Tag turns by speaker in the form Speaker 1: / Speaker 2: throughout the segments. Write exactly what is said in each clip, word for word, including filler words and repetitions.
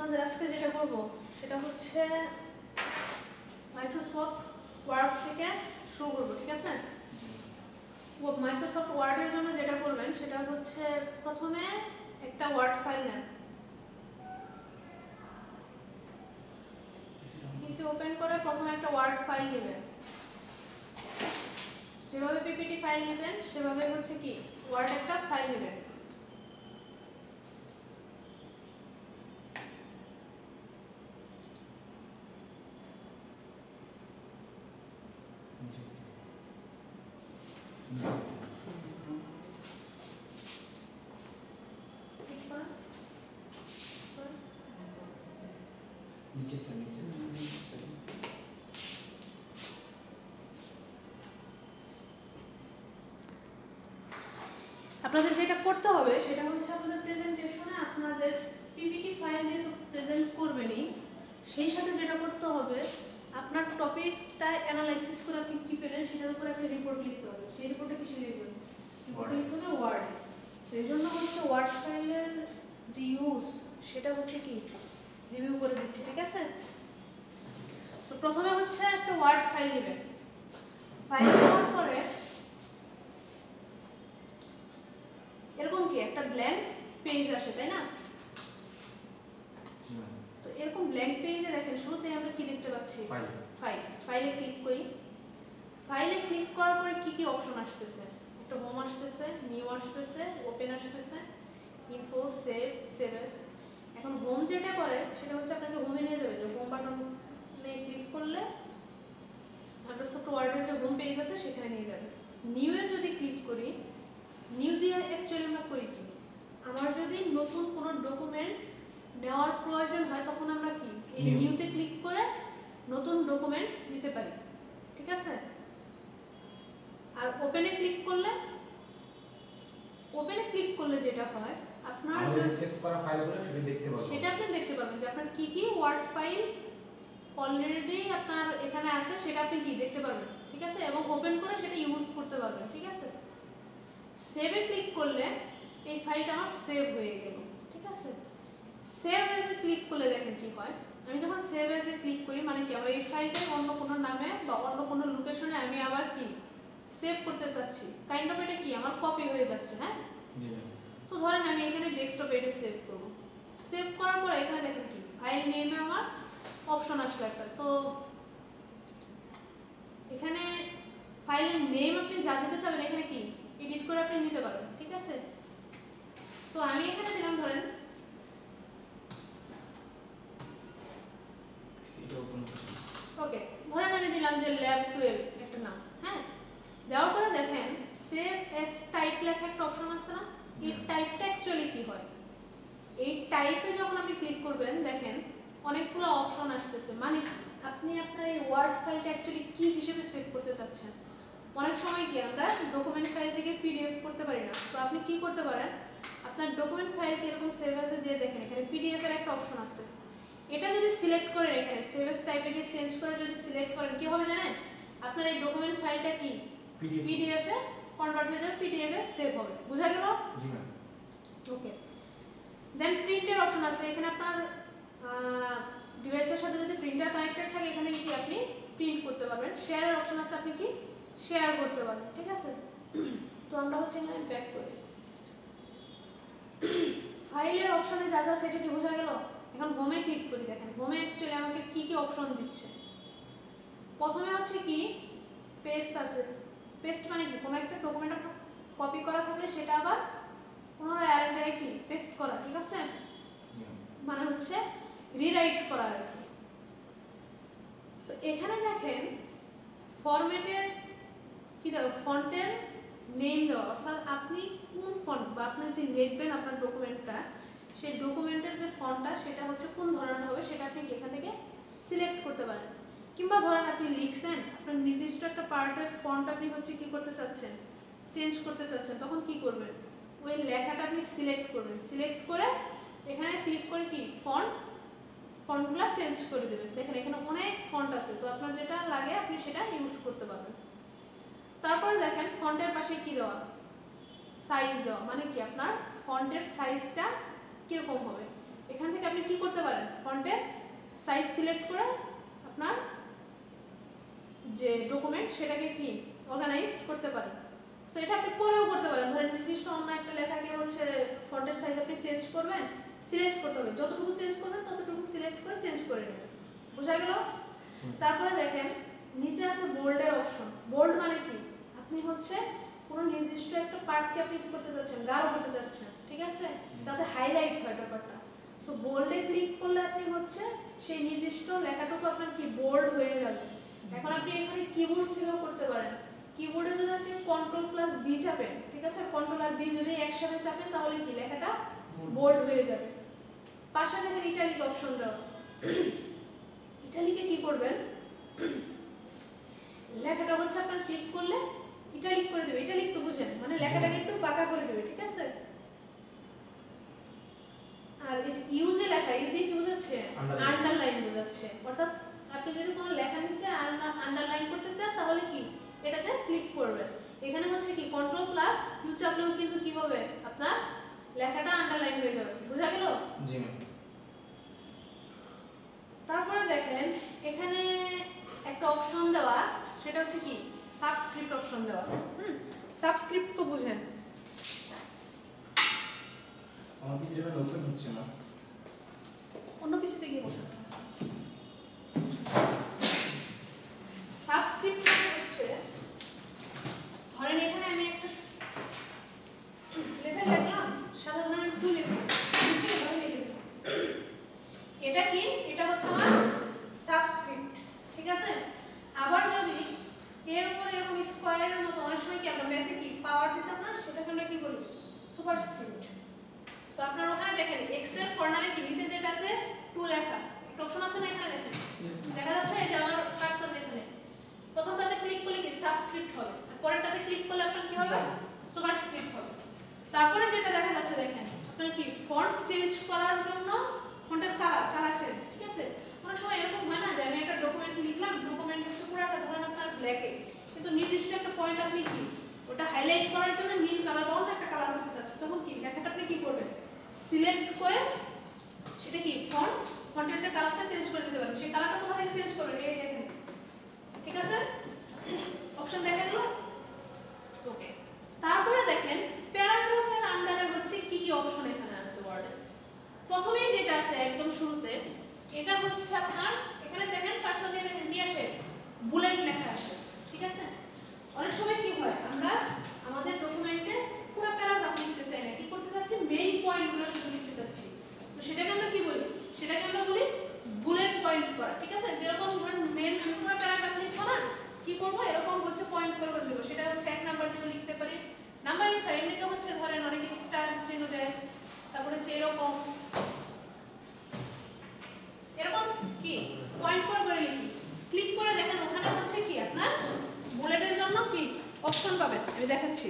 Speaker 1: আপনাদের আজকে যেটা করব সেটা হচ্ছে মাইক্রোসফট ওয়ার্ড থেকে শুরু করব, ঠিক আছে? মাইক্রোসফট ওয়ার্ডের জন্য যেটা করবেন সেটা হচ্ছে প্রথমে একটা ওয়ার্ড ফাইল নেন, পিসি ওপেন করে প্রথমে একটা ওয়ার্ড ফাইল নেবেন। যেভাবে পিপিটি ফাইল নিতেন সেভাবে হচ্ছে কি ওয়ার্ড একটা ফাইল নেবেন। আপনাদের যেটা করতে হবে সেটা হচ্ছে আপনাদের প্রেজেন্টেশনে আপনাদের পিপিটি ফাইল দিয়ে তো প্রেজেন্ট করবেনই, সেই সাথে যেটা করতে হবে আপনার টপিকসটা অ্যানালাইসিস করে আপনি কী পেলেন সেটার উপর একটা রিপোর্ট লিখতে হবে। সেই রিপোর্টে কিসে লিখবেন? রিপোর্টে লিখতে হবে ওয়ার্ডে। সেই জন্য হচ্ছে ওয়ার্ড ফাইলের যে ইউজ সেটা হচ্ছে কি রিভিউ করে দিচ্ছি, ঠিক আছে? সো প্রথমে হচ্ছে একটা ওয়ার্ড ফাইল নেবেন। ফাইল নেওয়ার পরে এরকম কি একটা ব্ল্যাঙ্ক পেজ আসে, তাই না? তো এরকম ব্ল্যাঙ্ক পেজে দেখেন শুরুতেই আমরা কি দেখতে পাচ্ছি? ফাইল। ফাইল ফাইলে ক্লিক করি। ফাইলে ক্লিক করার পরে কি কি অপশন আসতেছে? একটা হোম আসতেছে, নিউ আসতেছে, ওপেন আসতেছে, ইনফো, সেভ, সেভ এস। এখন হোম যেটা করে সেটা হচ্ছে আপনাকে হোমে নিয়ে যাবে। যে হোম বাটনে ক্লিক করলে মাইক্রোসফট ওয়ার্ডের যে হোম পেজ আছে সেখানে নিয়ে যাবে। নিউ এ যদি ক্লিক করি, নিউ দিয়ে অ্যাকচুয়ালি আমরা করি কি, আমার যদি নতুন কোনো ডকুমেন্ট নেওয়ার প্রয়োজন হয় তখন আমরা কি এই নিউতে ক্লিক করে নতুন ডকুমেন্ট নিতে পারি, ঠিক আছে? আর ওপেনে ক্লিক করলে ওপেনে ক্লিক করলে যেটা হয় আপনার
Speaker 2: আমাদের সেভ করা ফাইলগুলো সেটা দেখতে পাবেন,
Speaker 1: সেটা আপনি দেখতে পাবেন যে আপনার কি কি ওয়ার্ড ফাইল অলরেডি আপনার এখানে আছে সেটা আপনি কি দেখতে পারবেন, ঠিক আছে? এবং ওপেন করে সেটা ইউজ করতে পারবেন, ঠিক আছে? সেভে ক্লিক করলে এই ফাইলটা আমার সেভ হয়ে গেল, ঠিক আছে? সেভ এজে ক্লিক করলে দেখেন কি হয়। আমি যখন সেভ এজে ক্লিক করি মানে কি আমার এই ফাইলটা অন্য কোনো নামে বা অন্য কোনো লোকেশনে আমি আবার কি সেভ করতে চাচ্ছি, কাইন্ড অফ এটা কি আমার কপি হয়ে যাচ্ছে, হ্যাঁ? তো ধরেন আমি এখানে ডেস্কটপে এটা সেভ করব। সেভ করার পর এখানে দেখেন কি ফাইল নেমে আমার অপশন আসলো একটা। তো এখানে ফাইলের নেম আপনি যা দিতে চাবেন এখানে কি এডিট করে আপনি নিতে পারেন, ঠিক আছে? সো আমি এখানে দিলাম ধরেন ওকে, ধরেন আমি দিলাম যে ল্যাব টুয়েলভ একটা নাম, হ্যাঁ? দেওয়ার পরে দেখেন সেভ এস টাইপ লেখা একটা অপশন আছে না? এই টাইপটা অ্যাকচুয়ালি কি হয়, এই টাইপে যখন আপনি ক্লিক করবেন দেখেন অনেকগুলো অপশন আসতেছে। মানে আপনি আপনার এই ওয়ার্ড ফাইলটা অ্যাকচুয়ালি কি হিসেবে সেভ করতে চাচ্ছেন। অনেক সময় কি আমরা ডকুমেন্ট ফাইল থেকে পিডিএফ করতে পারি না, তো আপনি কি করতে পারেন আপনার ডকুমেন্ট ফাইলকে এরকম সেভ এসে দিয়ে দেখেন এখানে পিডিএফ এর একটা অপশন আছে। এটা যদি সিলেক্ট করেন এখানে সেভ এস টাইপে গিয়ে চেঞ্জ করে যদি সিলেক্ট করেন কি হবে জানেন? আপনার এই ডকুমেন্ট ফাইলটা কি পিডিএফ এ কনভার্ট হয়ে যাবে, পিডিএফ এ সেভ হবে। বুঝা গেল? জি ম্যাম। ওকে, দেন প্রিন্টের অপশন আছে এখানে। আপনার ডিভাইসের সাথে যদি প্রিন্টার কানেক্টেড থাকে এখানে কি আপনি প্রিন্ট করতে পারবেন। শেয়ারের অপশন আছে, আপনি কি শেয়ার করতে পারবেন, ঠিক আছে? তো আমরা হচ্ছে এখানে ব্যাক করি। ফাইলের অপশনে যা যা সেটা কি বোঝা গেল? এখন হোমে ক্লিক করি। দেখেন হোমে অ্যাকচুয়ালি আমাকে কি কি অপশন দিচ্ছে। প্রথমে হচ্ছে কি পেস্ট আছে। পেস্ট মানে কি কোনো একটা ডকুমেন্ট কপি করা থাকলে সেটা আবার পুনরায় আরেক জায়গায় কি পেস্ট করা, ঠিক আছে? মানে হচ্ছে রিরাইট করা আর কি। সো এখানে দেখেন ফরম্যাটের কি দেওয়া, ফন্টের নেম দেওয়া, অর্থাৎ আপনি কোন ফন্ট বা আপনি যে লিখবেন আপনার ডকুমেন্টটা সেই ডকুমেন্টের যে ফন্টটা সেটা হচ্ছে কোন ধরনের হবে সেটা আপনি এখান থেকে সিলেক্ট করতে পারেন। কিংবা ধরেন আপনি লিখছেন আপনার নির্দিষ্ট একটা পার্টের ফন্ট আপনি হচ্ছে কি করতে চাচ্ছেন চেঞ্জ করতে চাচ্ছেন, তখন কি করবেন ওই লেখাটা আপনি সিলেক্ট করবেন। সিলেক্ট করে এখানে ক্লিক করে কি ফন্ট ফন্টগুলো চেঞ্জ করে দেবেন। দেখেন এখানে অনেক ফন্ট আছে, তো আপনার যেটা লাগে আপনি সেটা ইউজ করতে পারবেন। তারপরে দেখেন ফন্টের পাশে কি দেওয়া, সাইজ দেওয়া। মানে কি আপনার ফন্টের সাইজটা কিরকম হবে। এখান থেকে আপনি কি করতে পারেন, ফন্টের সাইজ সিলেক্ট করে আপনার যে ডকুমেন্ট সেটাকে কি অর্গানাইজ করতে পারেন। সো এটা আপনি পরেও করতে পারেন, ধরেন নির্দিষ্ট অন্য একটা লেখাকে হচ্ছে ফন্টের সাইজ আপনি চেঞ্জ করবেন, সিলেক্ট করতে হবে, যতটুকু চেঞ্জ করবেন ততটুকু সিলেক্ট করে চেঞ্জ করে নেবেন। বোঝা গেল? তারপরে দেখেন নিচে আছে বোল্ডের অপশন। বোল্ড মানে কি, আপনি হচ্ছে কোনো নির্দিষ্ট একটা পার্টকে আপনি কি করতে চাচ্ছেন, গাঢ় করতে চাচ্ছেন, ঠিক আছে, যাতে হাইলাইট হয় ব্যাপারটা। সো বোল্ডে ক্লিক করলে আপনি হচ্ছে সেই নির্দিষ্ট লেখাটুকু আপনার কি বোল্ড হয়ে যাবে। এখন আপনি এখানে কিবোর্ড থেকেও করতে পারেন। কিবোর্ডে যদি আপনি কন্ট্রোল প্লাস বি চাপেন, ঠিক আছে, কন্ট্রোল আর বি যদি একসাথে চাপেন তাহলে কি লেখাটা বোল্ড হয়ে যাবে। পাশে দেখেন ইটালিক অপশন দেওয়া। ইটালিকে কি করবেন, লেখাটা হচ্ছে আপনার ক্লিক করলে ইটালিক করে দেবে। ইটালিক তো বুঝেন, মানে লেখাটাকে একটু পাকা করে দেবে, ঠিক আছে। আর এই যে ইউজে লেখা, ইউজে কি বোঝাচ্ছে, আন্ডারলাইন বোঝাচ্ছে। অর্থাৎ আপনি যদি কোনো লেখা নিচে আন্ডারলাইন করতে চান তাহলে কি এটাতে ক্লিক করবেন। এখানে হচ্ছে কি কন্ট্রোল প্লাস ইউ চাপলেও কিন্তু কি হবে, আপনার লেখাটা আন্ডারলাইন হয়ে যাবে। বোঝা গেল?
Speaker 2: জি ম্যাম।
Speaker 1: তারপরে দেখেন এখানে একটা অপশন দেওয়া, সেটা হচ্ছে কি সাবস্ক্রিপ্ট অপশন দেওয়া। হুম, সাবস্ক্রিপ্ট তো বুঝেন।
Speaker 2: আমার পিসিতে এটা ওপেন হচ্ছে না,
Speaker 1: অন্য পিসিতে গিয়ে বসুন। সাবস্ক্রিপ্ট হচ্ছে, ধরেন এখানে আমি একটা লেখা লিখলাম, সাদা ধরনের টু লিখলাম, নিচে এভাবে লিখে দিলাম। এটা কি, এটা হচ্ছে আমার সাবস্ক্রিপ্ট, ঠিক আছে। আবার যদি এর উপর এরকম স্কয়ারের মতো, অনেক সময় কি আমরা ম্যাথে কি পাওয়ার দিতাম না, সেটাকে আমরা কি বলি সুপারস্ক্রিপ্ট। সো আপনার ওখানে দেখেন এক্সেল কর্নারে কি নিচে যেটাতে টু লেখা একটা অপশন আছে না, এখানে দেখেন দেখা যাচ্ছে এই যে আমার কার্সর যেখানে প্রথমটাতে ক্লিক করলে কি সাবস্ক্রিপ্ট হবে, আর পরেরটাতে ক্লিক করলে আপনার কি হবে, সুপারস্ক্রিপ্ট হবে। তারপরে যেটা দেখা যাচ্ছে দেখেন আপনার কি ফন্ট চেঞ্জ করার জন্য ফন্টের কালার কালার চেঞ্জ, ঠিক আছে। অনেক সময় এরকম হয় না যে আমি একটা ডকুমেন্ট লিখলাম, ডকুমেন্ট হচ্ছে পুরোটা ধরেন আপনার ব্ল্যাকে, কিন্তু নির্দিষ্ট একটা পয়েন্ট আপনি কি ওটা হাইলাইট করার জন্য নীল কালার বা অন্য একটা কালার করতে চাচ্ছেন, তখন কি লেখাটা আপনি কি করবেন, সিলেক্ট করে সেটা কি ফন্ট ফন্টের যে কালারটা চেঞ্জ করে দিতে পারেন। সেই কালারটা কোথা থেকে চেঞ্জ করবেন, এই যে এখানে, ঠিক আছে। অপশন দেখা গেল, ওকে। তারপরে দেখেন প্যারাগ্রাফের আন্ডারে হচ্ছে কি কি অপশন এখানে আছে ওয়ার্ডে। প্রথমেই যেটা আছে একদম শুরুতে, এটা হচ্ছে আপনার এখানে দেখেন কার্সর দিয়ে দেখেন কি আসে, বুলেট লেখা আসে, ঠিক আছে। অনেক সময় কি হয়, আমরা আমাদের ডকুমেন্টে পুরো প্যারাগ্রাফ লিখতে চাই না, কি করতে চাচ্ছি, মেইন পয়েন্টগুলো শুধু লিখতে চাচ্ছি, তো সেটাকে আমরা কি বলি, সেটাকে আমরা বলি বুলেট পয়েন্ট করা, ঠিক আছে। যেরকম ধরেন মেইন আমি পুরো প্যারাগ্রাফ লিখবো না, কি করবো, এরকম হচ্ছে পয়েন্ট করে করে দেবো, সেটা হচ্ছে এক নাম্বার দিয়ে লিখতে পারি। নাম্বারিং সাইডে হচ্ছে ধরেন অনেক স্টার চিহ্ন দেয়, তারপরে হচ্ছে এরকম এরকম কি পয়েন্ট করে করে লিখি, ক্লিক করে দেখেন ওখানে হচ্ছে কি আপনার বুলেটের জন্য কি অপশন পাবেন, আমি দেখাচ্ছি।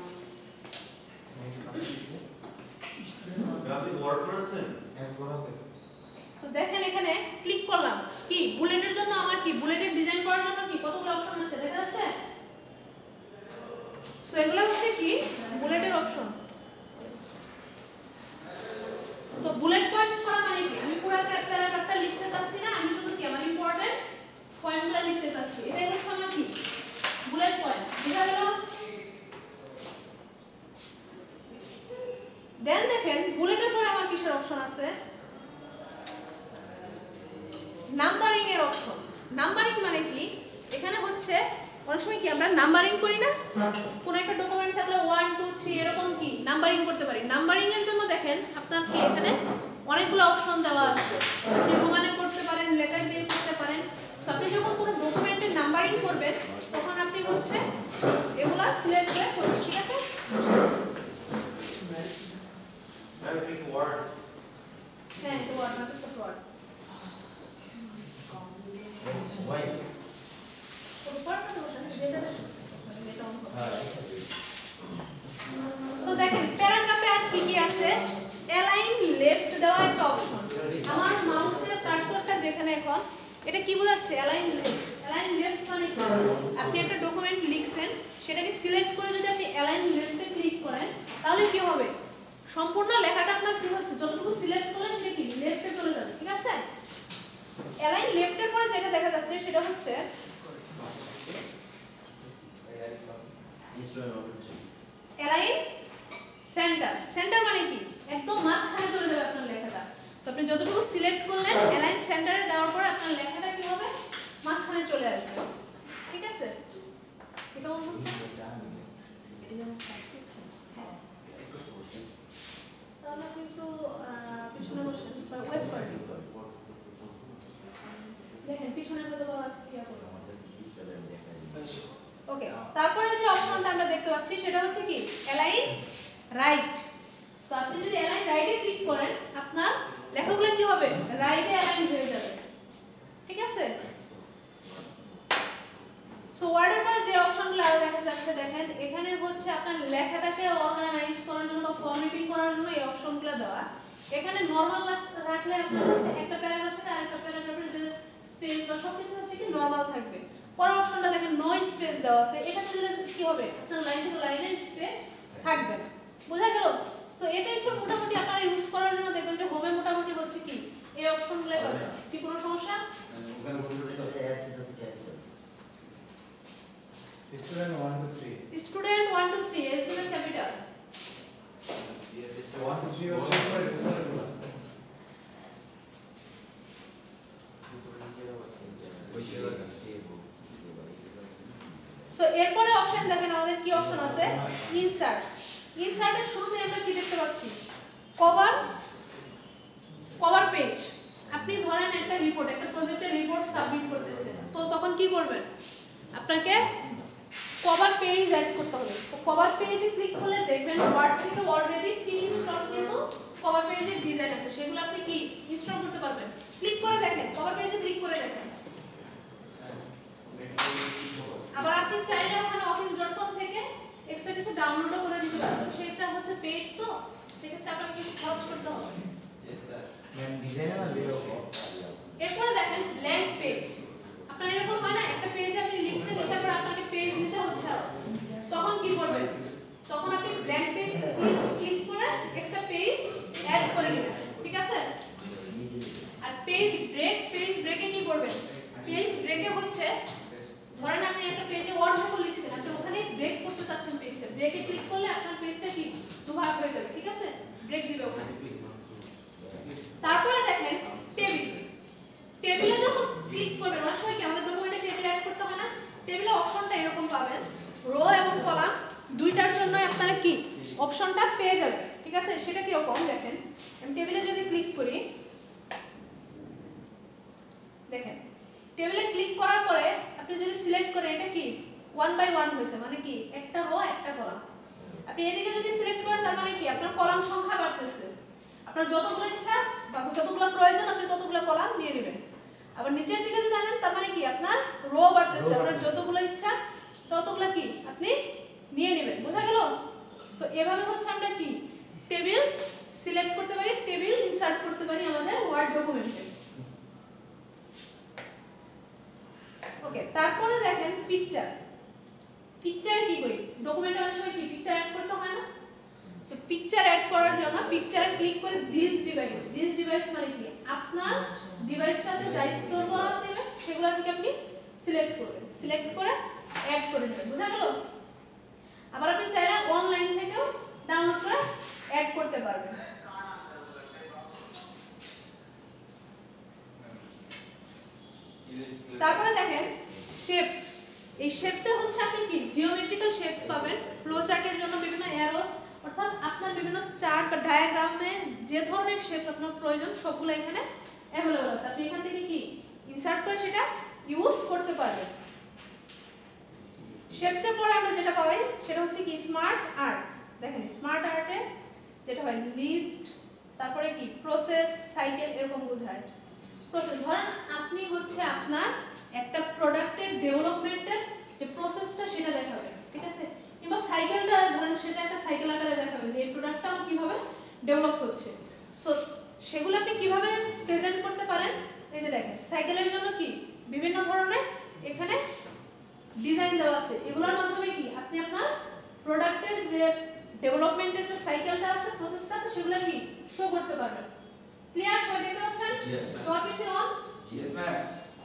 Speaker 3: আপনি ওয়ার্ড করেছেন
Speaker 2: এস বরাতে,
Speaker 1: তো দেখেন এখানে ক্লিক করলাম, কি বুলেটের জন্য আমার কি বুলেটের ডিজাইন করার জন্য কি কতগুলো অপশন আছে দেখা যাচ্ছে। সো এগুলো হচ্ছে কি বুলেটের অপশন। তো বুলেট পয়েন্ট করা মানে কি, আমি পুরো প্যারাগ্রাফটা লিখতে চাচ্ছি না, আমি শুধু কি আমার ইম্পর্টেন্ট পয়েন্টগুলো লিখতে চাচ্ছি, এটাই হচ্ছে আমার কি বুলেট পয়েন্ট। বুঝা গেল? দেন দেখেন বুলেটের পরে আমার কিসের অপশন আছে, নাম্বারিং এর অপশন। নাম্বারিং মানে কি, এখানে হচ্ছে অনেক সময় কি আমরা নাম্বারিং করি না, কোন একটা ডকুমেন্ট থাকলে ওয়ান টু থ্রি এরকম কি নাম্বারিং করতে পারি। নাম্বারিং এর জন্য দেখেন আপনার কি এখানে অনেকগুলো অপশন দেওয়া আছে, আপনি রোমানে করতে পারেন, লেটার দিয়ে করতে পারেন। সো আপনি যখন কোনো ডকুমেন্টে নাম্বারিং করবেন তখন আপনি হচ্ছে এগুলা সিলেক্ট করে করবেন, ঠিক আছে।
Speaker 3: ম্যাম প্লিজ ওয়ার্ড
Speaker 1: হ্যাঁ তো ওয়ার্ড না তো ওয়ার্ড
Speaker 2: ওয়াই
Speaker 1: সো দেখেন প্যারাগ্রাফে আর কি কি আছে, অ্যালাইন লেফট দেওয়া একটা অপশন। আমার মাউসের কার্সরটা যেখানে এখন এটা কি বোঝাচ্ছে, অ্যালাইন লেফট। অ্যালাইন লেফট মানে কি, আপনি একটা ডকুমেন্ট লিখছেন, সেটাকে সিলেক্ট করে যদি আপনি অ্যালাইন লেফটে ক্লিক করেন তাহলে কি হবে, সম্পূর্ণ লেখাটা আপনার কি হচ্ছে, যতটুকু সিলেক্ট করলেন সেটা কি লেফটে চলে যাবে, ঠিক আছে। অ্যালাইন লেফটের পরে যেটা দেখা যাচ্ছে সেটা হচ্ছে অ্যালাইন সেন্টার। সেন্টার মানে কি একদম মাঝখানে চলে যাবে আপনার লেখাটা। তো আপনি যতটুকু সিলেক্ট করলেন অ্যালাইন সেন্টারে দেওয়ার পরে আপনার লেখাটা কি হবে, মাঝখানে চলে আসবে, ঠিক আছে। এটা হচ্ছে তাহলে আপনি একটু পিছনে বসেন বা ওয়েট করেন, দেখেন পিছনে কত ইয়া করবো। ওকে, তারপরে যে অপশনটা আমরা দেখতে পাচ্ছি সেটা হচ্ছে কি অ্যালাইন রাইট। তো আপনি যদি অ্যালাইন রাইটে ক্লিক করেন আপনার লেখাগুলো কি হবে, রাইটে অ্যালাইন হয়ে যাবে, ঠিক আছে। সো ওয়ার্ডের পরে যে অপশনগুলো আরো দেখা যাচ্ছে দেখেন, এখানে হচ্ছে আপনার লেখাটাকে অর্গানাইজ করার জন্য বা ফরম্যাটিং করার জন্য এই অপশনগুলো দেওয়া। এখানে নরমাল রাখলে আপনার হচ্ছে একটা প্যারাগ্রাফ থেকে আরেকটা প্যারাগ্রাফের যে স্পেস বা সবকিছু হচ্ছে কি নরমাল থাকবে। পরের অপশনটা দেখেন নো স্পেস দেওয়া আছে, এখানে দিলে কি হবে আপনার লাইন থেকে লাইনের স্পেস থাকবে না, বোঝা গেল। সো এটা হচ্ছে মোটামুটি আপনারা ইউজ করার জন্য দেখবেন যে হোমে মোটামুটি হচ্ছে কি এই অপশনগুলো পাবেন। কি কোনো সমস্যা?
Speaker 2: Student one to three.
Speaker 1: Student one to three S দিবেন ক্যাপিটাল।
Speaker 2: One to three হচ্ছে উপরে উপরে।
Speaker 1: সো এরপরে অপশন দেখেন আমাদের কি অপশন আছে, ইনসার্ট। ইনসার্টের শুরুতে আমরা কি দেখতে পাচ্ছি, কভার কভার পেজ। আপনি ধরেন একটা রিপোর্ট, একটা প্রজেক্টের রিপোর্ট সাবমিট করতেছেন, তো তখন কি করবেন, আপনাকে কভার পেজ অ্যাড করতে হবে। তো কভার পেজে ক্লিক করলে দেখবেন ওয়ার্ড থেকে অলরেডি প্রি ইনস্টল কিছু কভার পেজের ডিজাইন আছে, সেগুলো আপনি কি ইনস্টল করতে পারবেন। ক্লিক করে দেখেন, কভার পেজে ক্লিক করে দেখেন। আবার আপনি চাইলে ওখানে অফিস ডট কম থেকে এক্সট্রা কিছু ডাউনলোডও করে নিতে পারবেন, সেটা হচ্ছে পেইড, তো সেক্ষেত্রে আপনাকে কিছু খরচ করতে হবে।
Speaker 2: ম্যাম ডিজাইনার না লেআউট।
Speaker 1: এরপরে দেখেন ব্ল্যাঙ্ক পেজ। আপনার এরকম হয় না, একটা পেজে আপনি লিখছেন, লেখার পর আপনাকে পেজ নিতে হচ্ছে, তখন কি করবেন, তখন আপনি ব্ল্যাঙ্ক পেজ ক্লিক করে এক্সট্রা পেজ অ্যাড করে নেবেন, ঠিক আছে। আর পেজ ব্রেক, পেজ ব্রেকে কি করবেন, পেজ ব্রেকে হচ্ছে ধরেন আপনি একটা পেজে ওয়ার্ড থেকে লিখছেন, আপনি ওখানে ব্রেক করতে চাচ্ছেন পেজটা, ব্রেকে ক্লিক করলে আপনার পেজটা কি দুভাগ হয়ে যাবে, ঠিক আছে, ব্রেক দিবে ওখানে। তারপরে দেখেন টেবিল। টেবিলে যখন ক্লিক করবেন, অনেক সময় কি আমাদের ডকুমেন্টে টেবিল অ্যাড করতে হয় না, টেবিলে অপশনটা এরকম পাবেন, রো এবং কলাম দুইটার জন্য আপনারা কি অপশনটা পেয়ে যাবেন, ঠিক আছে। সেটা কি রকম দেখেন, আমি টেবিলে যদি ক্লিক করি, দেখেন টেবিলে ক্লিক করার পরে আপনি যদি সিলেক্ট করেন, এটা কি ওয়ান বাই ওয়ান হয়েছে, মানে কি একটা রো একটা কলাম। আপনি এদিকে যদি সিলেক্ট করেন তার মানে কি আপনার কলাম সংখ্যা বাড়তেছে, আপনার যতগুলো ইচ্ছা বা যতগুলো প্রয়োজন আপনি ততগুলো কলাম নিয়ে নেবেন। আবার নিচের দিকে যদি আনেন তার মানে কি আপনার রো বাড়তেছে, আপনার যতগুলো ইচ্ছা ততগুলো কি আপনি নিয়ে নেবেন, বোঝা গেল। সো এভাবে হচ্ছে আমরা কি টেবিল সিলেক্ট করতে পারি, টেবিল ইনসার্ট করতে পারি আমাদের ওয়ার্ড ডকুমেন্টে। ওকে, তারপরে দেখেন পিকচার। পিকচার কি করি, ডকুমেন্টে অনেক সময় কি পিকচার অ্যাড করতে হয় না। সো পিকচার অ্যাড করার জন্য পিকচারে ক্লিক করে দিস ডিভাইস, দিস ডিভাইস মানে কি আপনার ডিভাইসটাতে যা স্টোর করা আছে সেগুলো থেকে আপনি সিলেক্ট করবেন, সিলেক্ট করে অ্যাড করে নেবেন, বোঝা গেল। আবার আপনি চাইলে অনলাইন থেকেও ডাউনলোড করে অ্যাড করতে পারবেন। তারপরে দেখেন শেপস। এই শেপসে হচ্ছে আপনি কি জিওমেট্রিক্যাল শেপস পাবেন, ফ্লো চার্টের জন্য বিভিন্ন অ্যারো, অর্থাৎ আপনার বিভিন্ন চার্ট বা ডায়াগ্রামে যে ধরনের শেপস আপনার প্রয়োজন সবগুলো এখানে অ্যাভেলেবল আছে। আপনি এখান থেকে কি ইনসার্ট করে সেটা ইউজ করতে পারবেন। শেপসের পরে আমরা যেটা পাই সেটা হচ্ছে কি স্মার্ট আর্ট। দেখেন স্মার্ট আর্টে যেটা হয় লিস্ট, তারপরে কি প্রসেস, সাইকেল এরকম বোঝায়। প্রসেস ধরেন আপনি হচ্ছে আপনার একটা প্রোডাক্টের ডেভেলপমেন্টের যে প্রসেসটা সেটা দেখাবেন, ঠিক আছে। কিংবা সাইকেলটা ধরেন সেটা একটা সাইকেল আকারে দেখাবেন যে এই প্রোডাক্টটা কিভাবে ডেভেলপ হচ্ছে। সো সেগুলো আপনি কিভাবে প্রেজেন্ট করতে পারেন, এই যে দেখেন সাইকেলের জন্য কি বিভিন্ন ধরনের এখানে ডিজাইন দেওয়া আছে, এগুলোর মাধ্যমে কি আপনি আপনার প্রোডাক্টের যে ডেভেলপমেন্টের যে সাইকেলটা আছে প্রসেসটা আছে সেগুলো কি শো করতে পারবেন ক্লিয়ার সবাই দেখতে পাচ্ছেন
Speaker 4: Yes, ma'am.
Speaker 1: সবার পিসি অন
Speaker 4: Yes, ma'am.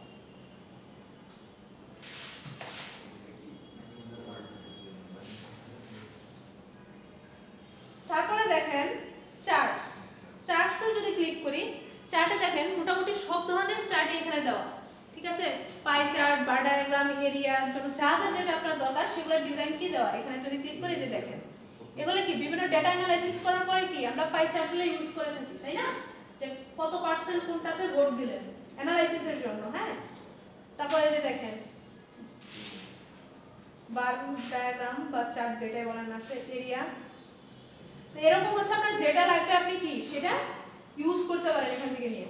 Speaker 1: তারপরে দেখেন চার্টস চার্টসে যদি ক্লিক করি চার্টে দেখেন মোটামুটি সব ধরনের চার্ট এখানে দেওয়া ঠিক আছে pie chart bar diagram area জন্য যা যা যেটা আপনার দরকার সেগুলো ডিজাইন কি দেওয়া এখানে যদি ক্লিক করে যে দেখেন এগুলো কি বিভিন্ন ডেটা অ্যানালাইসিস করার পরে কি আমরা পাই চার্টগুলো ইউজ করে থাকি তাই না যে কত পার্সেন্ট কোনটাতে ভোট দিলেন অ্যানালাইসিসের জন্য হ্যাঁ তারপরে যে দেখেন বার ডায়াগ্রাম বা চার্ট যেটাই বলেন আছে এরিয়া তো এরকম হচ্ছে আপনার যেটা লাগবে আপনি কি সেটা ইউজ করতে পারেন এখান থেকে নিয়ে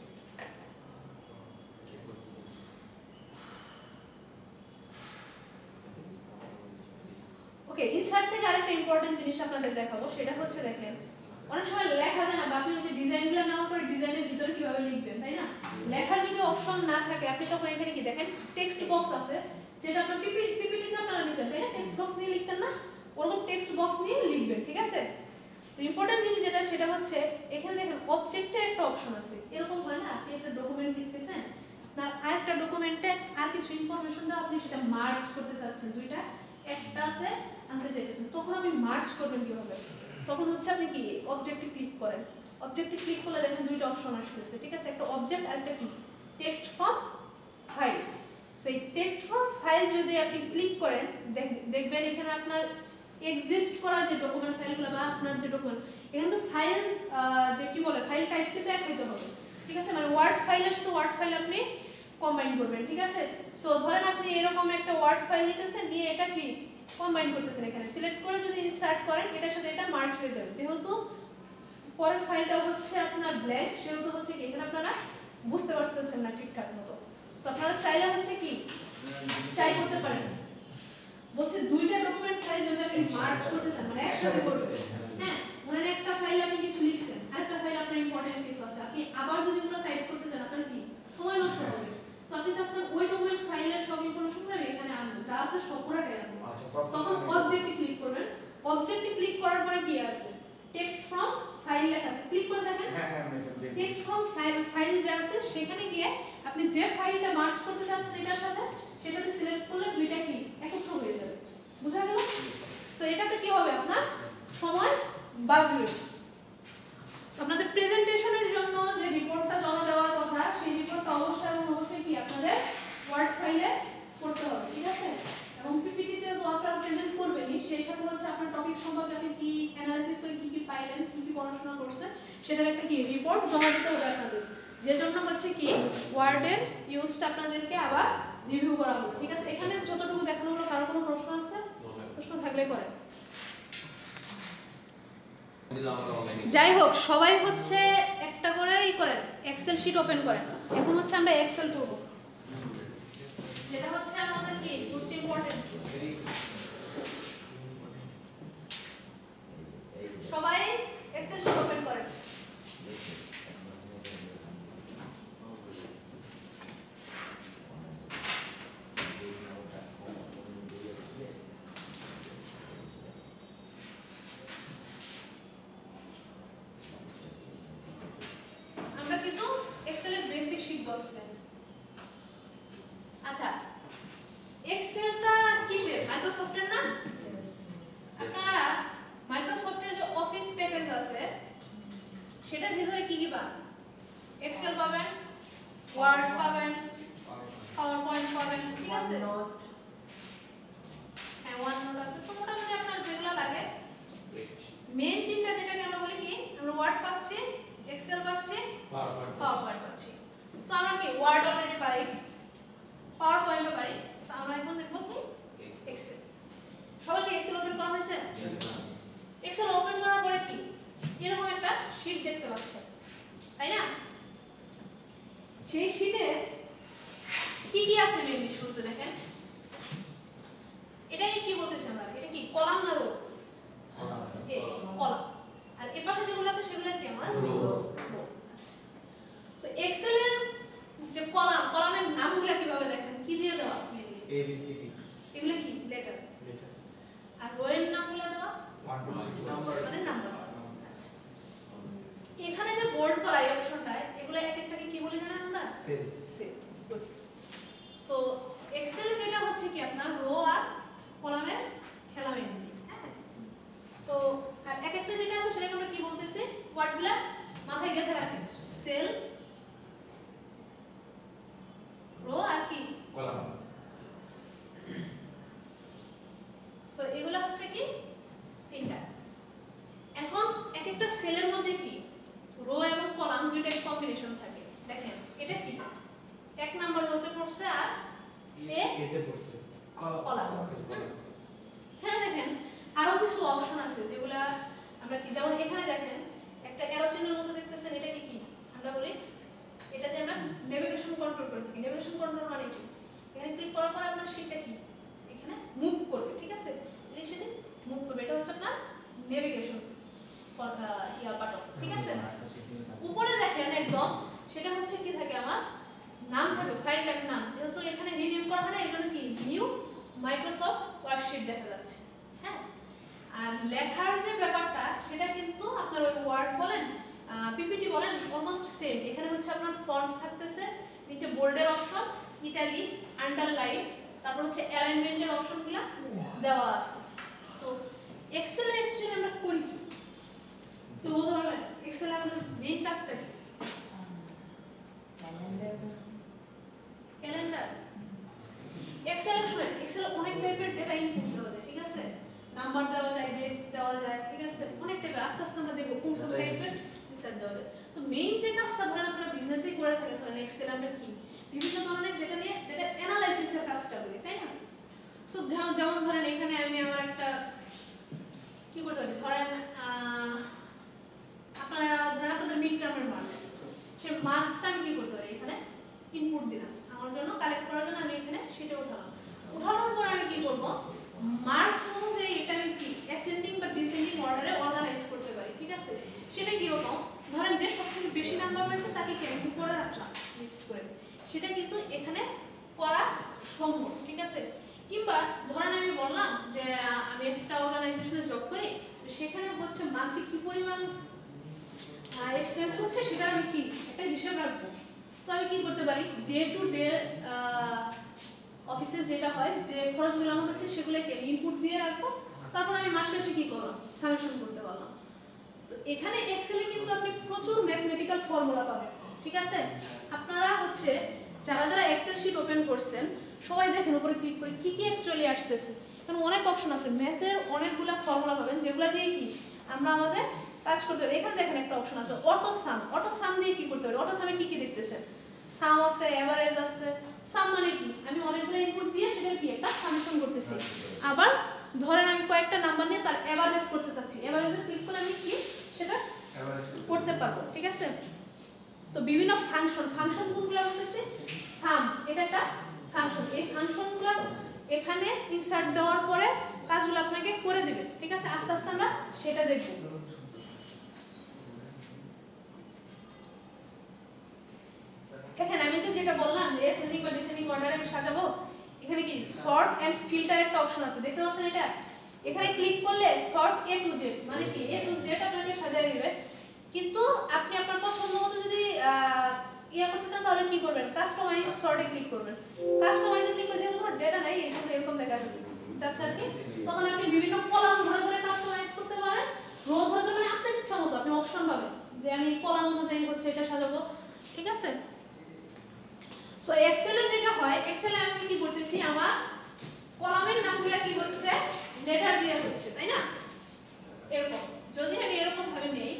Speaker 1: ওকে ইনসার্ট থেকে আরেকটা ইম্পর্টেন্ট জিনিস আপনাদের দেখাবো সেটা হচ্ছে দেখেন অনেক সময় লেখা যায় না বা আপনি যে ডিজাইনগুলো নেওয়ার পরে ডিজাইনের ভিতরে কিভাবে লিখবেন তাই না লেখার যদি অপশন না থাকে আপনি তখন এখানে কি দেখেন টেক্সট বক্স আছে যেটা আপনার পিপিটি পিপিটিতে আপনারা নিতেন তাই না টেক্সট বক্স নিয়ে লিখতেন না ওরকম টেক্সট বক্স নিয়ে লিখবেন ঠিক আছে তো ইম্পর্টেন্ট জিনিস যেটা সেটা হচ্ছে এখানে দেখেন অবজেক্টের একটা অপশন আছে এরকম হয় না আপনি একটা ডকুমেন্ট লিখতেছেন না আরেকটা ডকুমেন্টে আর কিছু ইনফরমেশন দাও আপনি সেটা মার্জ করতে চাচ্ছেন দুইটা একটাতে আনতে চাইতেছেন তখন আপনি মার্জ করবেন কিভাবে তখন হচ্ছে আপনি কি অবজেক্টে ক্লিক করেন অবজেক্টে ক্লিক করলে দেখেন দুইটা অপশন আসছে ঠিক আছে একটা অবজেক্ট আর একটা কি টেক্সট ফ্রম ফাইল সেই টেক্সট ফ্রম ফাইল যদি আপনি ক্লিক করেন দেখবেন এখানে আপনার এক্সিস্ট করা যে ডকুমেন্ট ফাইলগুলো বা আপনার যে ডকুমেন্ট এখানে তো ফাইল যে কি বলে ফাইল টাইপকে তো এক হইতে হবে ঠিক আছে মানে ওয়ার্ড ফাইলের সাথে ওয়ার্ড ফাইল আপনি কম্বাইন করবেন ঠিক আছে সো ধরেন আপনি এরকম একটা ওয়ার্ড ফাইল নিতেছেন নিয়ে এটা কি কম্বাইন করতেছেন এখানে সিলেক্ট করে যদি ইনসার্ট করেন এটার সাথে এটা মার্জ হয়ে যাবে যেহেতু পরের ফাইলটা হচ্ছে আপনার ব্ল্যাঙ্ক সেহেতু হচ্ছে কি এখানে আপনারা বুঝতে পারতেছেন না ঠিকঠাক মতো সো আপনারা চাইলে হচ্ছে কি ট্রাই করতে পারেন বলছে দুইটা ডকুমেন্ট ফাইল যদি আপনি মার্জ করতে চান মানে একসাথে করবেন হ্যাঁ মানে একটা ফাইল আপনি কিছু লিখছেন আরেকটা ফাইল আপনার ইম্পর্টেন্ট কিছু আছে আপনি আবার যদি এগুলো টাইপ করতে চান আপনার কি সময় নষ্ট হবে তো আপনি চাচ্ছেন ওই ডকুমেন্ট ফাইলের সব ইনফরমেশন আমি এখানে আনবো যা আছে সব পুরোটাই আনবো তখন অবজেক্টে ক্লিক করবেন অবজেক্টে ক্লিক করার পরে কি আছে টেক্সট ফ্রম ফাইল লেখা আছে ক্লিক করে দেখেন
Speaker 2: হ্যাঁ হ্যাঁ মেসেজ দেখি
Speaker 1: টেক্সট ফ্রম ফাইল ফাইল যে আছে সেখানে গিয়ে আপনি যে ফাইলটা মার্জ করতে চাচ্ছেন এটার সাথে সেটাতে সিলেক্ট করলে দুইটা কি একত্র হয়ে যাবে বুঝা গেল সো এটাতে কি হবে আপনার সময় বাঁচবে সো আপনাদের প্রেজেন্টেশনের জন্য যে রিপোর্টটা জমা দেওয়ার কথা সেই রিপোর্টটা অবশ্যই এবং অবশ্যই কি আপনাদের ওয়ার্ড ফাইলে করতে হবে ঠিক আছে এবং পিপিটিতে তো আপনারা প্রেজেন্ট করবেনই সেই সাথে হচ্ছে আপনার টপিক সম্পর্কে আপনি কি অ্যানালাইসিস করে কি কি পাইলেন কি কি পড়াশোনা করছেন সেটার একটা কি রিপোর্ট জমা দিতে হবে আপনাদের যে জন্য হচ্ছে কি ওয়ার্ডের ইউজটা আপনাদেরকে আবার রিভিউ করা হবে ঠিক আছে এখানে যতটুকু দেখানো হলো কারো কোনো প্রশ্ন আছে প্রশ্ন থাকলে করেন যাই হোক সবাই হচ্ছে একটা করে ই করেন এক্সেল শিট ওপেন করেন এখন হচ্ছে আমরা এক্সেল করব যেটা হচ্ছে আমাদের কি মোস্ট ইম্পর্টেন্ট সবাই এক্সেল শিট ওপেন করেন আচ্ছা এক্সেলটা কিসের মাইক্রোসফটের না আপনারা মাইক্রোসফটের যে অফিস প্যাকেজ আছে সেটার ভিতরে কি কি পাবেন এক্সেল পাবেন ওয়ার্ড পাবেন পাওয়ার পয়েন্ট পাবেন ঠিক আছে হ্যাঁ ওয়ান নোট আছে তো মোটামুটি আপনার যেগুলো লাগে মেইন তিনটা যেটাকে আমরা বলি কি আমরা ওয়ার্ড পাচ্ছি এক্সেল পাচ্ছি পাওয়ার পয়েন্ট পাচ্ছি তো আমরা কি ওয়ার্ড অলরেডি পাই পাওয়ার পয়েন্টও পারি সো আমরা এখন দেখব কি এক্সেল সবাইকে এক্সেল ওপেন করা হয়েছে এক্সেল ওপেন করার পরে কি এরকম একটা শীট দেখতে পাচ্ছেন তাই না সেই শীটে কি কি আছে মেইনলি শুরুতে দেখেন এটাকে কি বলতেছে আমরা এটা কি কলাম না রো কলাম আর এই পাশে যেগুলো আছে সেগুলো কি আমার রো তো এক্সেলের যে কলাম কলামের নামগুলো কিভাবে দেখেন কি দিয়ে দেওয়া
Speaker 2: এ বি সি ডি
Speaker 1: এগুলো কি লেটার
Speaker 2: লেটার
Speaker 1: আর রো এর নামগুলো দেওয়া
Speaker 2: one two three
Speaker 1: সো এগুলো হচ্ছে কি তিনটা। এখন এক একটা সেলের মধ্যে কি রো এবং কলাম দুইটা কম্বিনেশন থাকে। দেখেন এটা কি এক নাম্বার রোতে পড়ছে আর এ
Speaker 2: এতে পড়ছে
Speaker 1: কলাম। এখানে দেখেন আরো কিছু অপশন আছে যেগুলা আমরা কি, যেমন এখানে দেখেন একটা অ্যারো চিহ্নের মতো দেখতেছেন, এটা কি কি আমরা বলি এটাতে আমরা নেভিগেশন কন্ট্রোল করে থাকি। নেভিগেশন কন্ট্রোল মানে কি, এখানে ক্লিক করার পর আপনার শীটটা কি এখানে মুভ করবে, ঠিক আছে, এই শীটে মুভ করবে, এটা হচ্ছে আপনার নেভিগেশন ইয়া বাটন, ঠিক আছে। উপরে দেখেন একদম সেটা হচ্ছে কি থাকে আমার নাম থাকে, ফাইলটার নাম, যেহেতু এখানে রিনেম করা হয় না এই জন্য কি নিউ মাইক্রোসফট ওয়ার্কশিট দেখা যাচ্ছে। হ্যাঁ, আর লেখার যে ব্যাপারটা সেটা কিন্তু আপনার ওই ওয়ার্ড বলেন পিপিটি বলেন অলমোস্ট সেম। এখানে হচ্ছে আপনার ফন্ট থাকতেছে, নিচে বোল্ডের অপশন, ইটালিক, আন্ডারলাইন, তারপর হচ্ছে অ্যালাইনমেন্টের অপশনগুলো দেওয়া আছে। তো এক্সেলে অ্যাকচুয়ালি আমরা করি কি, তো বলতে পারবেন এক্সেলে আমাদের মেইন কাজটা কি? ক্যালেন্ডার। এক্সেলে শুনেন এক্সেলে অনেক টাইপের ডেটা ইনপুট দেওয়া যায়, ঠিক আছে, নাম্বার দেওয়া যায়, ডেট দেওয়া যায়, ঠিক আছে, অনেক টাইপের। আস্তে আস্তে আমরা দেখব কোন কোন টাইপের ইনসার্ট দেওয়া যায়। তো মেইন যে কাজটা ধরেন আপনারা বিজনেসই করে থাকে, ধরেন এক্সেল আমরা কি বিভিন্ন ধরনের ডেটা নিয়ে ডেটা অ্যানালাইসিসের কাজটা করি, তাই না? সো যেমন ধরেন এখানে আমি আমার একটা কি করতে পারি, ধরেন আপনারা ধরেন আপনাদের মিড টার্মের মার্কস, সেই মার্কসটা আমি কি করতে পারি এখানে ইনপুট দিলাম আমার জন্য কালেক্ট করার জন্য, আমি এখানে সেটা উঠালাম। উঠানোর পরে আমি কি করব, মার্কস অনুযায়ী এটা আমি কি অ্যাসেন্ডিং বা ডিসেন্ডিং অর্ডারে অর্গানাইজ করতে পারি, ঠিক আছে। সেটা কি রকম, ধরেন যে সবথেকে বেশি নাম্বার পাইছে তাকে কি আমি উপরে রাখলাম লিস্ট করে, সেটা কিন্তু এখানে করা সম্ভব, ঠিক আছে। কিংবা ধরেন আমি বললাম যে আমি একটা অর্গানাইজেশনে জব করি, সেখানে হচ্ছে মান্থলি কি পরিমাণ এক্সপেন্স হচ্ছে সেটা আমি কি একটা হিসাব রাখবো। তো আমি কি করতে পারি, ডে টু ডে অফিসে যেটা হয় যে খরচগুলো আমার হচ্ছে সেগুলোকে ইনপুট দিয়ে রাখবো, তারপর আমি মাস শেষে কি করলাম সামেশন করতে পারলাম। তো এখানে এক্সেলে কিন্তু আপনি প্রচুর ম্যাথমেটিক্যাল ফর্মুলা পাবেন, ঠিক আছে। আপনারা হচ্ছে যারা যারা এক্সেল শিট ওপেন করছেন সবাই দেখেন উপরে ক্লিক করে কি কি অ্যাকচুয়ালি আসতেছে, কারণ অনেক অপশন আছে, ম্যাথের অনেকগুলো ফর্মুলা পাবেন যেগুলো দিয়ে কি আমরা আমাদের কাজ করতে পারি। এখানে দেখেন একটা অপশন আছে অটো সাম, অটো সাম দিয়ে কি করতে পারি, অটো সামে কি কি দেখতেছেন, সাম আছে, এভারেজ আছে। সাম মানে কি আমি অনেকগুলো ইনপুট দিয়ে সেটা কি একটা সামেশন করতেছি। আবার ধরেন আমি কয়েকটা নাম্বার নিয়ে তার এভারেজ করতে চাচ্ছি, এভারেজে ক্লিক করে আমি কি সেটা করতে পারবো, ঠিক আছে। তো বিভিন্ন ফাংশন, ফাংশন কোনগুলো বলতেছি, সাম এটা একটা ফাংশন, এই ফাংশনগুলো এখানে ইনসার্ট দেওয়ার পরে কাজগুলো আপনাকে করে দিবে, ঠিক আছে। আস্তে আস্তে আমরা সেটা দেখব। এখানে আমি যে যেটা বললাম যে অ্যাসেন্ডিং বা ডিসেন্ডিং অর্ডারে আমি সাজাবো, এখানে কি সর্ট এন্ড ফিল্টার একটা অপশন আছে, দেখতে পাচ্ছেন এটা, এখানে ক্লিক করলে সর্ট এ টু জেড মানে কি এ টু জেড আপনাকে সাজিয়ে দিবে। কিন্তু আপনি আপনার পছন্দ মতো যদি ইয়া করতে চান তাহলে কি করবেন, কাস্টমাইজ সর্টে ক্লিক করবেন। কাস্টমাইজে ক্লিক করে যেহেতু কোনো ডেটা নাই এরকম এরকম দেখা যাবে যাচ্ছে আর কি, তখন আপনি বিভিন্ন কলাম ধরে ধরে কাস্টমাইজ করতে পারেন, রো ধরে ধরে মানে আপনার ইচ্ছা মতো আপনি অপশন পাবেন যে আমি কলাম অনুযায়ী হচ্ছে এটা সাজাবো, ঠিক আছে। সো এক্সেলে যেটা হয়, এক্সেলে আমি কি করতেছি আমার কলামের নামগুলো কি হচ্ছে লেটার দিয়ে হচ্ছে, তাই না, এরকম। যদি আমি এরকম ভাবে নেই,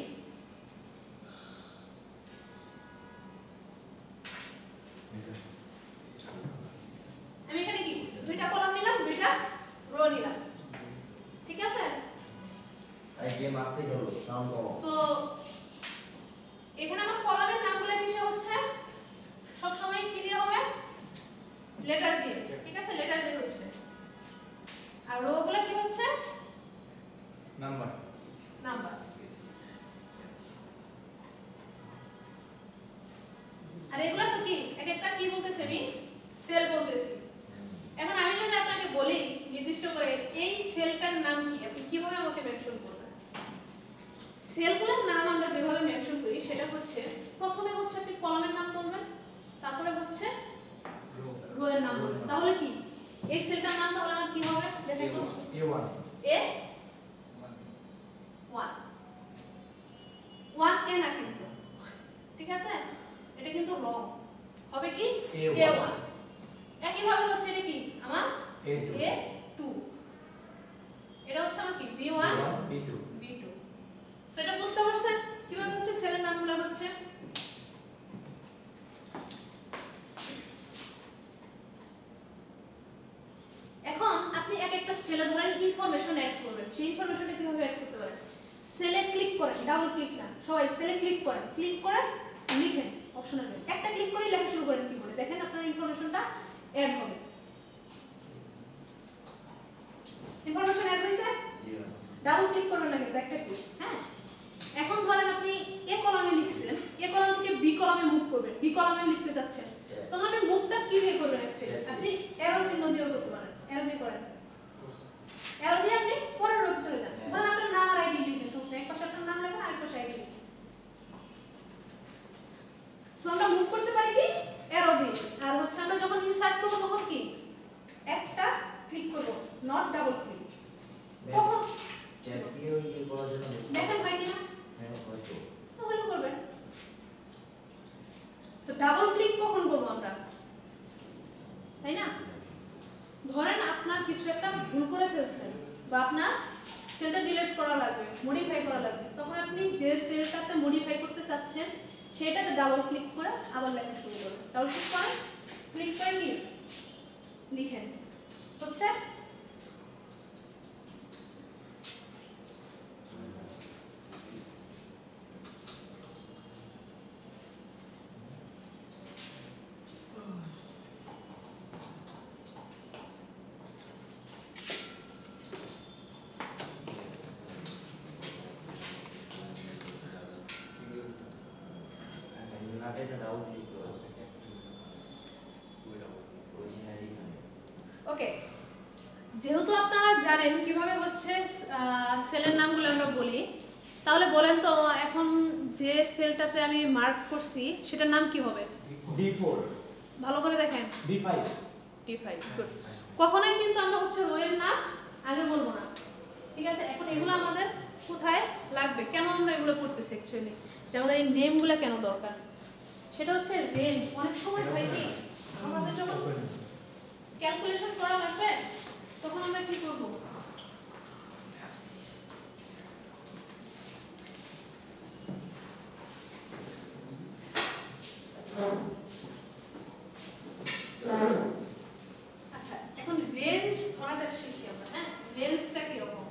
Speaker 1: আমি এখানে কি দুইটা কলাম নিলাম, দুইটা রো নিলাম, ঠিক আছে।
Speaker 4: আই গেম আসতে গেল সাউন্ড কম।
Speaker 1: সো এখানে আমার কলামের নামগুলো কিসে হচ্ছে সব সময় কি দিয়ে হবে, লেটার দিয়ে, ঠিক আছে, লেটার দিয়ে হচ্ছে। আর রো গুলো কি হচ্ছে
Speaker 2: নাম্বার
Speaker 1: নাম্বার। আর এগুলা তো কি এক একটা কি বলতেছে আমি সেল বলতেছি। এখন আমি যদি আপনাকে বলি নির্দিষ্ট করে এই সেলটার নাম কি, আপনি কিভাবে আমাকে মেনশন করবেন? সেলগুলোর নাম আমরা যেভাবে মেনশন করি সেটা হচ্ছে প্রথমে হচ্ছে আপনি কলামের নাম বলবেন, তারপরে হচ্ছে রো এর নাম বলবেন। তাহলে কি এই সেলটার নাম তাহলে আমার কি হবে দেখেন তো,
Speaker 2: A one
Speaker 1: A one one A না কিন্তু, ঠিক আছে, এটা কিন্তু রং হবে কি এ ওয়ান। একইভাবে হচ্ছে এটা কি আমার
Speaker 2: এ টু
Speaker 1: এ টু, সেলে ধরেন ইনফরমেশন অ্যাড করবেন, সেই ইনফরমেশনটা কিভাবে অ্যাড করতে পারেন? সেলে ক্লিক করেন, ডাবল ক্লিক না, সবাই সেলে ক্লিক করেন, ক্লিক করে লিখেন অপশনের মধ্যে একটা ক্লিক করে লেখা শুরু করেন কিবোর্ডে, দেখেন আপনার ইনফরমেশনটা অ্যাড হবে। ইনফরমেশন অ্যাড হয়েছে, ডাবল ক্লিক করবেন না কিন্তু একটা ক্লিক। হ্যাঁ, এখন ধরেন আপনি এ কলামে লিখছেন, এ কলাম থেকে বি কলামে মুভ করবেন, বি কলামে লিখতে যাচ্ছেন, তখন আপনি মুভটা কি দিয়ে করবেন? অ্যাকচুয়ালি আপনি অ্যারো চিহ্ন দিয়ে করতে পারেন, অ্যারো দিয়ে করেন, অ্যারো দিয়ে আপনি পরের রোতে চলে যান। ধরেন আপনার নাম আর আইডি লিখবেন, সমস্যা এক পাশে আপনার নাম লেখেন, আরেক পাশে আইডি লিখবেন। সো আমরা মুভ করতে পারি কি অ্যারো দিয়ে, আর হচ্ছে আমরা যখন ইনসার্ট করব তখন কি একটা ক্লিক করব, নট ডাবল ক্লিক। কখন
Speaker 4: চ্যাট দিয়ে ওই ইয়ে করার জন্য
Speaker 1: দেখেন হয় কিনা?
Speaker 4: হ্যাঁ হয়তো
Speaker 1: তাহলে করবেন। সো ডাবল ক্লিক কখন করব আমরা, তাই না? ধরেন আপনার কিছু একটা ভুল করে ফেলছেন বা আপনার সেলটা ডিলিট করা লাগবে, মডিফাই করা লাগবে, তখন আপনি যে সেলটাতে মডিফাই করতে চাচ্ছেন সেটাতে ডাবল ক্লিক করে আবার লেখা শুরু করবেন। ডাবল ক্লিক করেন, ক্লিক করে কি লিখেন, হচ্ছে
Speaker 4: নাটে একটা ডাউট ক্লিক করা আছে অরিজিনালি
Speaker 1: ওকে। যেহেতু আপনারা জানেন কিভাবে হচ্ছে সেলের নামগুলো আমরা বলি, তাহলে বলেন তো এখন যে সেলটাতে আমি মার্ক করছি সেটার নাম কি হবে?
Speaker 5: ডি ফোর,
Speaker 1: ভালো করে দেখেন,
Speaker 5: D five.
Speaker 1: T five. Good. কখনোই কিন্তু আমরা হচ্ছে রো এর নাম আগে বলবো না, ঠিক আছে? এখন এগুলো আমাদের কোথায় লাগবে, কেন আমরা এগুলো করতেছি অ্যাকচুয়ালি, যে আমাদের এই নেমগুলো কেন দরকার, সেটা হচ্ছে রেঞ্জ। অনেক সময় হয় কি আমাদের যখন ক্যালকুলেশন করা লাগবে তখন আমরা কি করব, আচ্ছা এখন রেঞ্জ ধরাটা শিখি আমরা। হ্যাঁ, রেঞ্জটা কি রকম?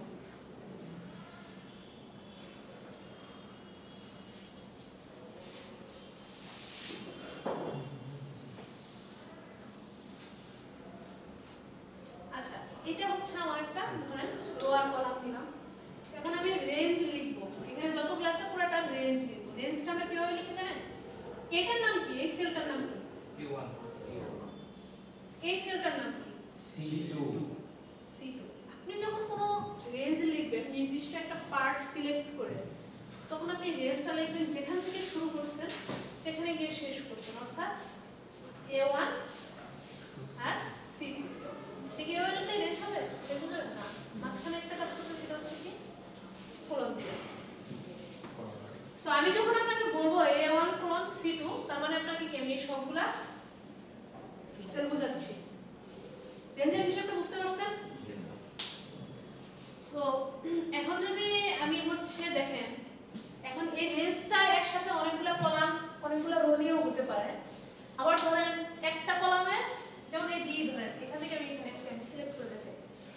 Speaker 1: আচ্ছা এটা হচ্ছে আমার একটা ধরেন লোয়ার কলাম দিলাম, এখন আমি রেঞ্জ লিখবো, এখানে যত ক্লাসে পুরোটা রেঞ্জ লিখবো। রেঞ্জটা আমরা কিভাবে লিখে জানেন? এটার নাম কি, এই সেলটার নাম কি,
Speaker 2: পি ওয়ান
Speaker 1: এই সেলটার নাম কি?
Speaker 5: C two.
Speaker 1: C two. আপনি যখন কোনো রেঞ্জ লিখবেন নির্দিষ্ট একটা পার্ট সিলেক্ট করে, তখন আপনি রেঞ্জটা লিখবেন যেখান থেকে শুরু করছেন সেখানে গিয়ে শেষ করছেন, অর্থাৎ এ ওয়ান আর সি টু। ঠিক এ ওয়ান একটা রেঞ্জ হবে, সেগুলো না মাঝখানে একটা কাজ করতে, সেটা হচ্ছে কি কলম দিয়ে। সো আমি যখন আপনাকে বলবো A one colon C two, তার মানে আপনাকে কি আমি এই সবগুলা সেল বোঝাচ্ছি। রেঞ্জের হিসাবটা বুঝতে পারছেন? সো এখন যদি আমি হচ্ছে দেখেন, এখন এই রেঞ্জটা একসাথে অনেকগুলো কলাম অনেকগুলো রো নিয়েও হতে পারে। আবার ধরেন একটা কলামে যেমন এই ডি ধরেন, এখান থেকে আমি এখানে একটা সিলেক্ট করে দেব,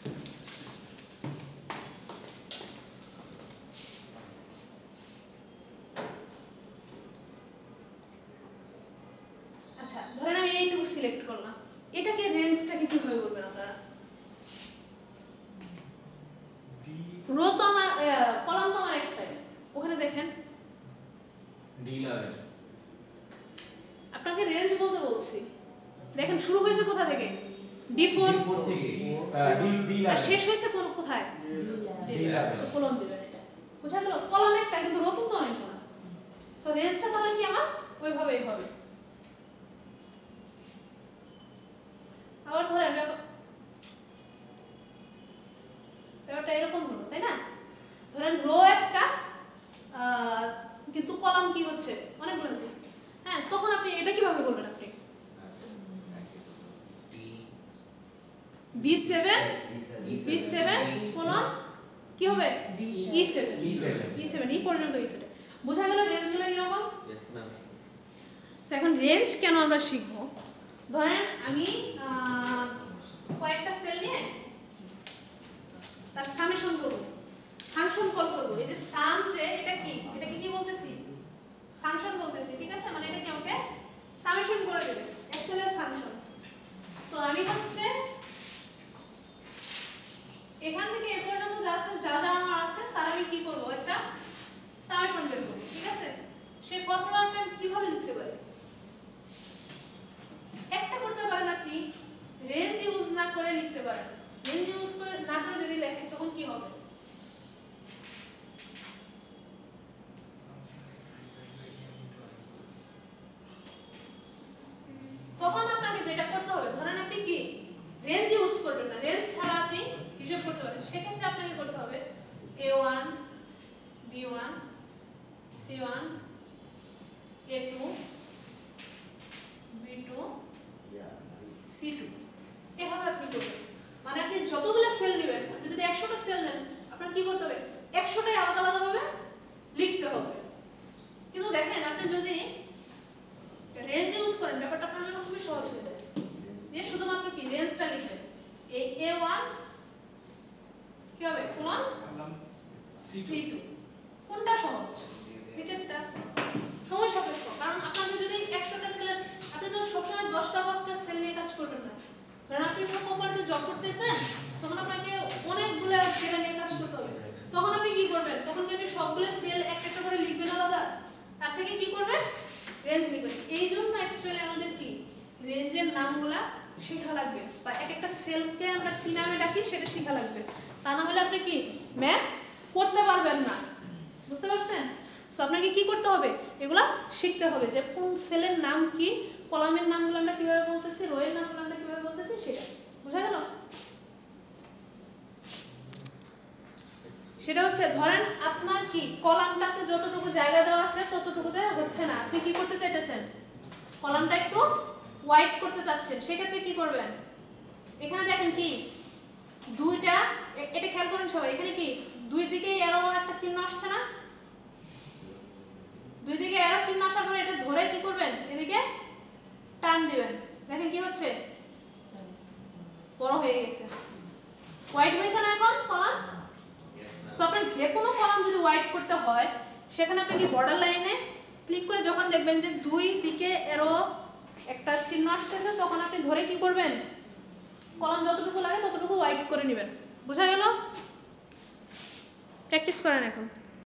Speaker 1: আচ্ছা ধরেন আমি এইটুকু সিলেক্ট করলাম, এটাকে রেঞ্জটাকে কিভাবে বলবেন আপনারা? রো তো আমার কলাম তো আমার একটাই, ওখানে দেখেন
Speaker 5: ডি ইলেভেন।
Speaker 1: আপনাকে রেঞ্জ বলতে বলছি, দেখেন শুরু হয়েছে কোথা থেকে? ডি ফোর
Speaker 5: ডি ফোর থেকে ডি ডি
Speaker 1: আর
Speaker 5: ইলেভেন।
Speaker 1: শেষ হয়েছে কোন কোথায়?
Speaker 5: D eleven.
Speaker 1: সো কলম দিবেন, এটা বুঝা গেল? কলম একটা কিন্তু রো কিন্তু অনেকগুলো। সো রেঞ্জটা তাহলে কি আমার ওইভাবেই হবে। আবার ধরেন ব্যাপারটা এরকম হলো, তাই না? ধরেন রো একটা কিন্তু কলাম কি হচ্ছে অনেকগুলো হচ্ছে, হ্যাঁ, তখন আপনি এটা কিভাবে বলবেন? আপনি B seven B seven colon কি হবে? E seven
Speaker 5: E seven.
Speaker 1: E seven এই পর্যন্ত ই সেভেন। বোঝা গেল রেঞ্জগুলো কিরকম?
Speaker 2: Yes ma'am.
Speaker 1: সো এখন রেঞ্জ কেন আমরা শিখবো, ধরেন আমি কয়েকটা সেল নিয়ে তার সামেশন করব, ফাংশন কল করব। এই যে সাম, যে এটা কি, এটাকে কি বলতেছি, ফাংশন বলতেছি, ঠিক আছে, মানে এটা কি আমাকে সামেশন করে দেবে, এক্সেল এর ফাংশন। সো আমি হচ্ছে এখান থেকে এ পর্যন্ত যা আছে, যা যা আমার আছে তার আমি কি করব, একটা সামেশন বের করব, ঠিক আছে। সেই ফর্মুলাটা আমি কিভাবে লিখতে পারি, একটা করতে পারেন আপনি, রেঞ্জ ইউজ না করে লিখতে পারেন। রেঞ্জ ইউজ করে না করে যদি লেখেন তখন কি হবে, তখন আপনাকে যেটা করতে হবে, ধরেন আপনি কি রেঞ্জ ইউজ করবেন না, রেঞ্জ ছাড়া আপনি হিসাব করতে পারেন, সেক্ষেত্রে আপনাকে করতে হবে A one, B one, C one, A two, B two, C two, এভাবে আপনি করবেন। মানে আপনি যতগুলো সেল নেবেন, আপনি যদি একশোটা সেল নেন, আপনার কি করতে হবে, একশোটাই আলাদা আলাদাভাবে লিখতে হবে। কিন্তু দেখেন আপনি যদি রেঞ্জ ইউজ করেন, ব্যাপারটা আপনার জন্য খুবই সহজ হয়ে যায়, যে শুধুমাত্র কি রেঞ্জটা লিখবেন, এই এ ওয়ান কি হবে, কোলন সি টু, কোনটা সহজ, নিচেরটা সময় সাপেক্ষ। কারণ আপনাকে যদি একশোটা সেলের, আপনি তো সবসময় দশটা পাঁচটা সেল নিয়ে কাজ করবেন না। কারণ আপনি যখন কোম্পানিতে জব করতেছেন তখন আপনাকে অনেকগুলো সেল নিয়ে কাজ করতে হবে, তখন আপনি কি করবেন, তখন কি আপনি সবগুলো সেল একটা একটা করে লিখবেন আলাদা, তার থেকে কি করবেন, রেঞ্জ লিখবেন। এই জন্য অ্যাকচুয়ালি আমাদের কি রেঞ্জের নামগুলা শেখা লাগবে, বা এক একটা সেলকে আমরা কি নামে ডাকি সেটা শেখা লাগবে, তা না হলে আপনি কি ম্যাথ করতে পারবেন না, বুঝতে পারছেন। সো আপনাকে কি করতে হবে, এগুলা শিখতে হবে, যে কোন সেলের নাম কি, কলামের নামগুলো আমরা কিভাবে বলতেছি, রোয়ের নামগুলো আমরা কিভাবে বলতেছি, সেটা বুঝা গেল। সেটা হচ্ছে ধরেন আপনার কি কলামটাতে যতটুকু জায়গা দেওয়া আছে ততটুকুতে হচ্ছে না, আপনি কি করতে চাইতেছেন, কলামটা একটু ওয়াইড করতে চাচ্ছেন, সেক্ষেত্রে কি করবেন, এখানে দেখেন কি দুইটা, এটা খেয়াল করেন সবাই, এখানে কি দুই দিকে এরো একটা চিহ্ন আসছে না, দুই দিকে এরো চিহ্ন আসার পরে এটা ধরে কি করবেন, এদিকে টান দিবেন, দেখেন কি হচ্ছে, বড় হয়ে গেছে, ওয়াইড হয়েছে না এখন কলাম। সো আপনার যে কোনো কলাম যদি ওয়াইড করতে হয়, সেখানে আপনি কি বর্ডার লাইনে ক্লিক করে যখন দেখবেন যে দুই দিকে এরো একটা চিহ্ন আসতেছে, তখন আপনি ধরে কি করবেন, কলাম যতটুকু লাগে ততটুকু ওয়াইড করে নেবেন, বুঝা গেল। প্র্যাকটিস করেন এখন।